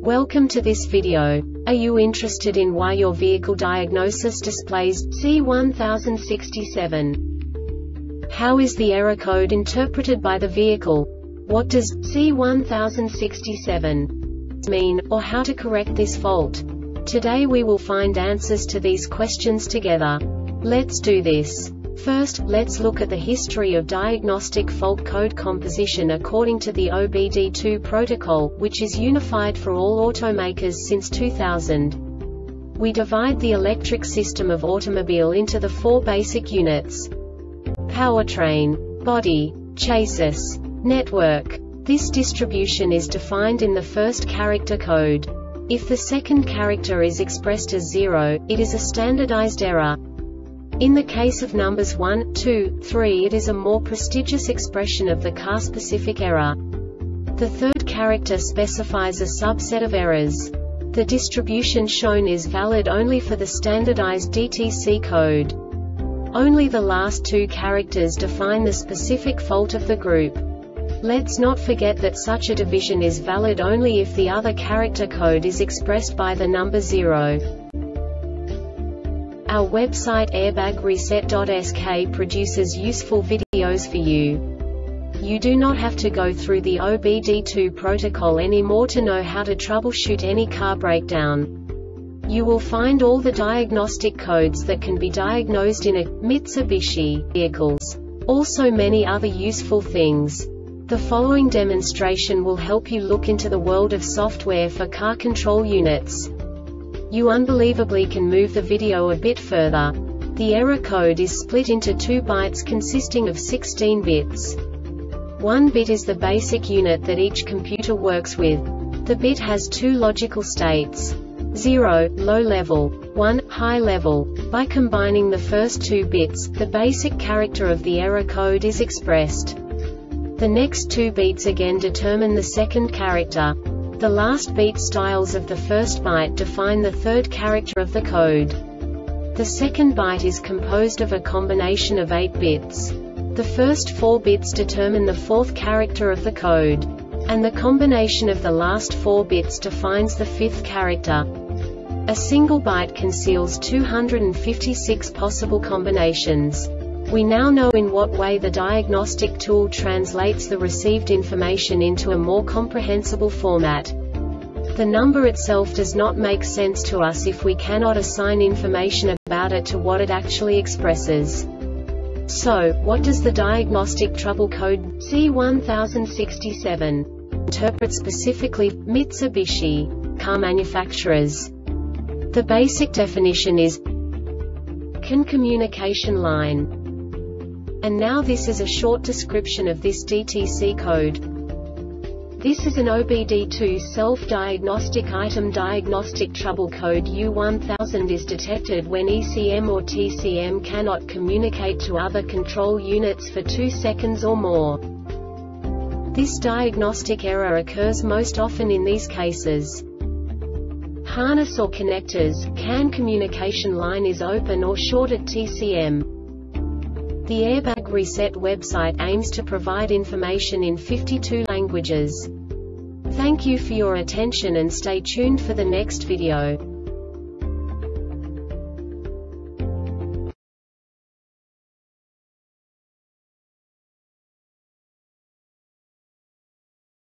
Welcome to this video. Are you interested in why your vehicle diagnosis displays C1067? How is the error code interpreted by the vehicle? What does C1067 mean, or how to correct this fault? Today we will find answers to these questions together. Let's do this. First, let's look at the history of diagnostic fault code composition according to the OBD2 protocol, which is unified for all automakers since 2000. We divide the electric system of automobile into the four basic units: powertrain, body, chassis, network. This distribution is defined in the first character code. If the second character is expressed as 0, it is a standardized error. In the case of numbers 1, 2, 3, it is a more prestigious expression of the car-specific error. The third character specifies a subset of errors. The distribution shown is valid only for the standardized DTC code. Only the last two characters define the specific fault of the group. Let's not forget that such a division is valid only if the other character code is expressed by the number 0. Our website airbagreset.sk produces useful videos for you. You do not have to go through the OBD2 protocol anymore to know how to troubleshoot any car breakdown. You will find all the diagnostic codes that can be diagnosed in a Mitsubishi vehicles. Also many other useful things. The following demonstration will help you look into the world of software for car control units. You unbelievably can move the video a bit further. The error code is split into 2 bytes consisting of 16 bits. 1 bit is the basic unit that each computer works with. The bit has 2 logical states: 0, low level, 1, high level. By combining the first 2 bits, the basic character of the error code is expressed. The next 2 beats again determine the second character. The last beat styles of the first byte define the third character of the code. The second byte is composed of a combination of 8 bits. The first 4 bits determine the fourth character of the code. And the combination of the last 4 bits defines the fifth character. A single byte conceals 256 possible combinations. We now know in what way the diagnostic tool translates the received information into a more comprehensible format. The number itself does not make sense to us if we cannot assign information about it to what it actually expresses. So, what does the diagnostic trouble code C1067 interpret specifically for Mitsubishi car manufacturers? The basic definition is CAN communication line. And now this is a short description of this DTC code. This is an OBD2 self-diagnostic item. Diagnostic trouble code U1000 is detected when ECM or TCM cannot communicate to other control units for 2 seconds or more. This diagnostic error occurs most often in these cases: harness or connectors, CAN communication line is open or short at TCM. The Airbag Reset website aims to provide information in 52 languages. Thank you for your attention and stay tuned for the next video.